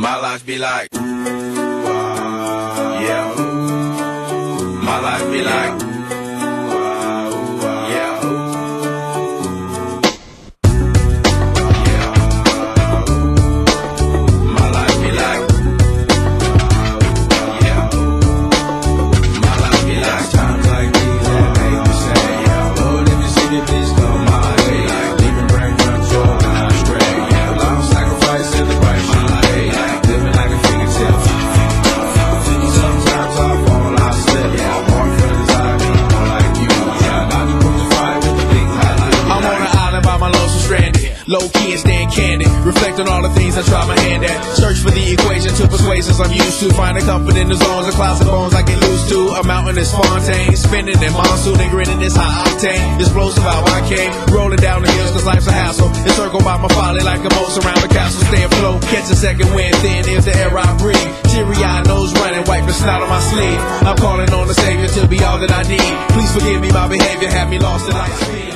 My life be like, yeah. My life be like, yeah. My life be like, yeah. My life be like times like these that make me say, yeah. Lord, if you see me, please come my way. Like leaving brain control when I stray. Yeah, long sacrifice in the price you pay. Like living like a fingertip. Sometimes I fall, I slip. Yeah, more friends I need, more like you. Yeah, I can put the fire with the big highlight. I'm on an island by my lonesome stranded. Low key and staying candid. Reflect on all the things I try my hand at. Search for the equation to persuasions I'm used to. Finding comfort in the zones of clouds and bones I get loose to. A mountain is Fontaine. Spinning in monsoon and grinning is high octane. Explosive how I came. Rolling down the hills cause life's a hassle. Encircled by my folly like a moat around the castle. Stay afloat. Catch a second wind thin is the air I breathe. Teary-eyed nose running. Wipe the snot on my sleeve. I'm calling on the Savior to be all that I need. Please forgive me my behavior. Had me lost in light speed.